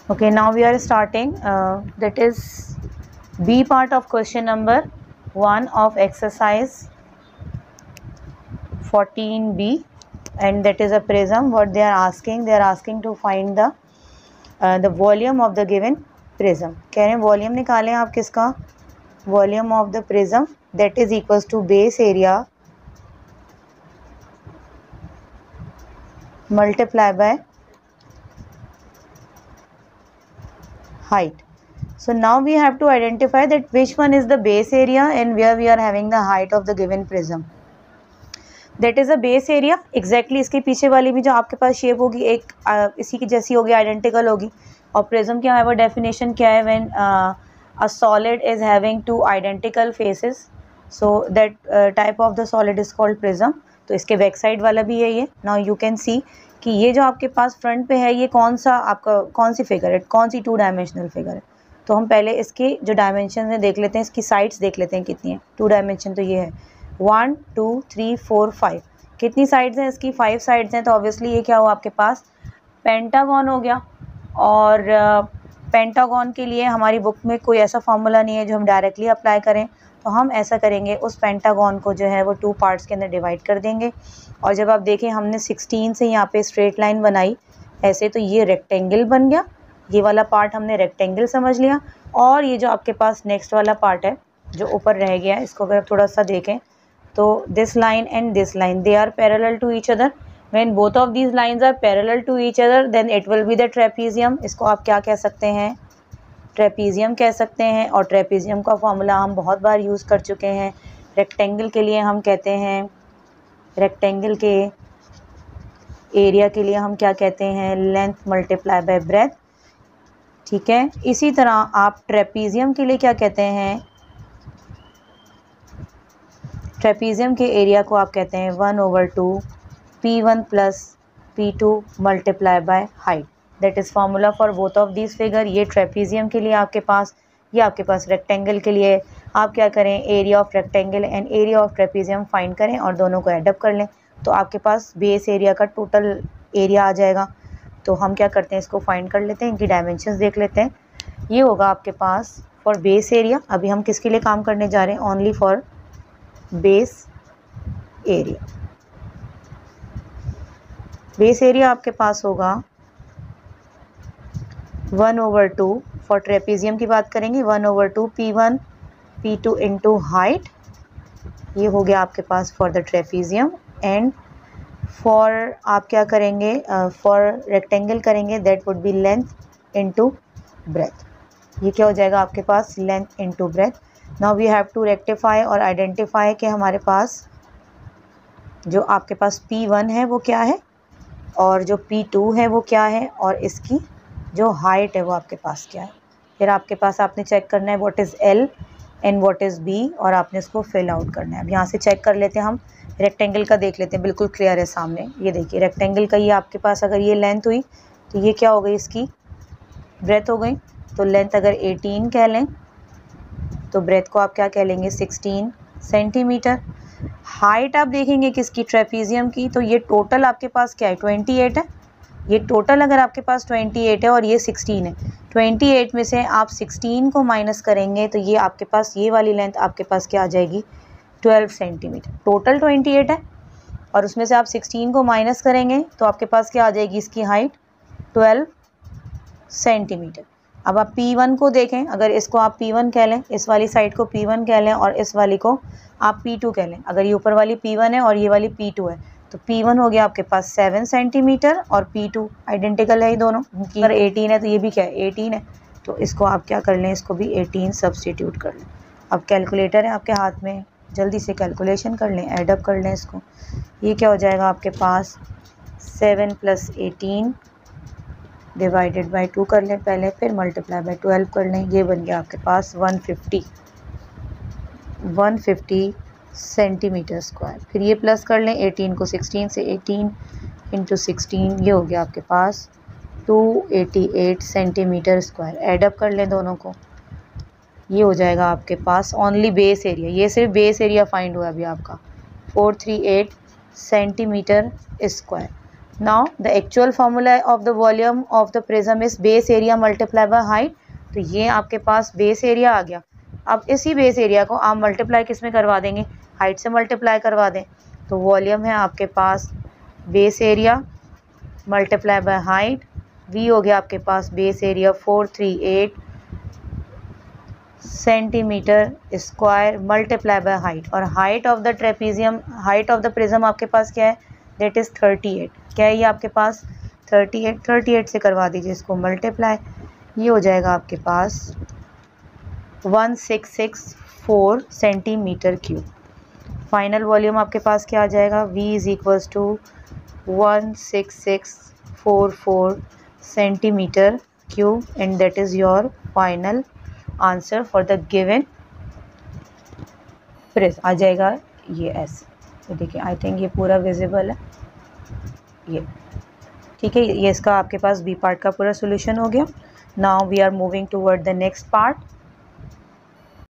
Okay, now we are starting. That is B part of question number 1 of exercise 14B, and that is a prism. What they are asking to find the volume of the given prism. कह रहे हैं volume निकालें आप किसका, volume of the prism, that is equals to base area multiply by height. So now we have to identify that which one is the base area and where we are having the height of the given prism. That is a base area. Exactly इसके पीछे वाली भी जो आपके पास shape होगी एक इसी की जैसी होगी, आइडेंटिकल होगी. और प्रिज्म क्या है वो डेफिनेशन क्या है, when a solid is having two identical faces, so that type of the solid is called prism. तो इसके बैक साइड वाला भी है ये. नाउ यू कैन सी कि ये जो आपके पास फ्रंट पे है ये कौन सा आपका कौन सी फिगर है, कौन सी 2 डायमेंशनल फिगर है. तो हम पहले इसके जो डायमेंशन है देख लेते हैं, इसकी साइड्स देख लेते हैं कितनी है. 2 डायमेंशन तो ये है 1 2 3 4 5. कितनी साइड्स हैं इसकी, 5 साइड्स हैं. तो ऑब्वियसली ये क्या हुआ आपके पास पेंटागन हो गया. और पेंटागन के लिए हमारी बुक में कोई ऐसा फॉर्मूला नहीं है जो हम डायरेक्टली अप्लाई करें. तो हम ऐसा करेंगे, उस पेंटागन को जो है वो 2 पार्ट्स के अंदर डिवाइड कर देंगे. और जब आप देखें हमने 16 से यहाँ पे स्ट्रेट लाइन बनाई ऐसे, तो ये रेक्टेंगल बन गया. ये वाला पार्ट हमने रेक्टेंगल समझ लिया. और ये जो आपके पास नेक्स्ट वाला पार्ट है जो ऊपर रह गया, इसको अगर आप थोड़ा सा देखें तो this line and this line, they are parallel to each other. When both of these lines are parallel to each other, then it will be the trapezium. इसको आप क्या कह सकते हैं, ट्रेपीजियम कह सकते हैं. और ट्रेपीजियम का फॉर्मूला हम बहुत बार यूज़ कर चुके हैं. रेक्टेंगल के लिए हम कहते हैं, रेक्टेंगल के एरिया के लिए हम क्या कहते हैं, लेंथ मल्टीप्लाई बाय ब्रेथ. ठीक है, इसी तरह आप ट्रेपीजियम के लिए क्या कहते हैं, ट्रेपीजियम के एरिया को आप कहते हैं 1/2 P1 plus P2 multiply by height. That is formula for both of this figure. ये ट्रेपीजियम के लिए आपके पास, ये आपके पास रेक्टेंगल के लिए. आप क्या करें, area of rectangle and area of trapezium find करें और दोनों को एडअप कर लें. तो आपके पास बेस एरिया का टोटल एरिया आ जाएगा. तो हम क्या करते हैं, इसको फाइंड कर लेते हैं, इनकी डायमेंशंस देख लेते हैं. ये होगा आपके पास फॉर बेस एरिया. अभी हम किसके लिए काम करने जा रहे हैं, only for base area. Base area आपके पास होगा 1/2. फॉर ट्रेपीजियम की बात करेंगे 1/2 P1 P2 इंटू हाइट. ये हो गया आपके पास for the trapezium. And for आप क्या करेंगे, फॉर रेक्टेंगल करेंगे, that would be length into breadth. ये क्या हो जाएगा आपके पास, length into breadth. Now we have to rectify और आइडेंटिफाई कि हमारे पास जो आपके पास P1 है वो क्या है और जो P2 है वो क्या है और इसकी जो हाइट है वो आपके पास क्या है. फिर आपके पास आपने चेक करना है what is L and what is B और आपने इसको फिल आउट करना है. अब यहाँ से चेक कर लेते हैं, हम रेक्टेंगल का देख लेते हैं, बिल्कुल क्लियर है सामने. ये देखिए रेक्टेंगल का ये आपके पास अगर ये लेंथ हुई तो ये क्या हो गई, इसकी ब्रेथ हो गई. तो लेंथ अगर 18 कह लें तो ब्रेथ को आप क्या कह लेंगे, 16 सेंटीमीटर. हाइट आप देखेंगे किसकी, ट्रेपीजियम की. तो ये टोटल आपके पास क्या है, 28 है. ये टोटल अगर आपके पास 28 है और ये 16 है, 28 में से आप 16 को माइनस करेंगे तो ये आपके पास ये वाली लेंथ आपके पास क्या आ जाएगी, 12 सेंटीमीटर. टोटल 28 है और उसमें से आप 16 को माइनस करेंगे तो आपके पास क्या आ जाएगी, इसकी हाइट 12 सेंटीमीटर. अब आप P1 को देखें, अगर इसको आप P1 कह लें, इस वाली साइड को P1 कह लें और इस वाली को आप P2 कह लें. अगर ये ऊपर वाली P1 है और ये वाली P2 है तो P1 हो गया आपके पास 7 सेंटीमीटर और P2 आइडेंटिकल है ही दोनों. अगर 18 है तो ये भी क्या है, 18 है. तो इसको आप क्या कर लें, इसको भी 18 सब्सटीट्यूट कर लें. अब कैलकुलेटर है आपके हाथ में, जल्दी से कैलकुलेशन कर लें, एडअप कर लें इसको. ये क्या हो जाएगा आपके पास 7 + 18 डिवाइडेड बाई 2 कर लें पहले, फिर मल्टीप्लाई बाई 12 कर लें. ये बन गया आपके पास 150 सेंटीमीटर स्क्वायर. फिर ये प्लस कर लें 18 को 16 से, 18 इंटू 16 ये हो गया आपके पास 288 सेंटीमीटर स्क्वायर. एडअप कर लें दोनों को, ये हो जाएगा आपके पास ओनली बेस एरिया. ये सिर्फ बेस एरिया फाइंड हुआ अभी आपका 438 centimetre square. Now the actual formula of the volume of the prism is base area multiply by height. तो ये आपके पास बेस एरिया आ गया। अब इसी बेस एरिया को आप मल्टीप्लाई किस में करवा देंगे, हाइट से मल्टीप्लाई करवा दें। तो वॉल्यूम है आपके पास base area multiply by height, V हो गया आपके पास base area 438 centimetre square multiply by height, और height of the trapezium, height of the prism आपके पास क्या है, दैट इज़ 38। क्या है ये आपके पास 38 से करवा दीजिए इसको मल्टीप्लाई, ये हो जाएगा आपके पास 1664 सेंटीमीटर क्यूब। फाइनल वॉल्यूम आपके पास क्या आ जाएगा, V is equals to 16644 centimetre cube, and that is your final answer for the given prism. आ जाएगा ये ऐसे, तो देखिए आई थिंक ये पूरा विजिबल है ये, ठीक है। ये इसका आपके पास बी पार्ट का पूरा सोल्यूशन हो गया। Now we are moving toward the next part.